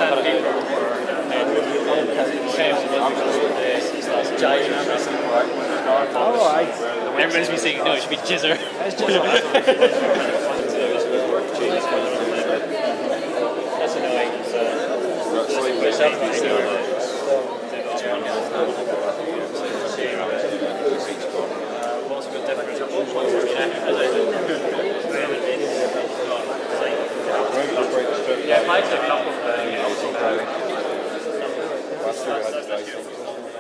sandpaper Oh, right. Everybody's been saying, no, it should be jizzer. That's jizzer. That's annoying. What's a bit different? Yeah, I played a couple of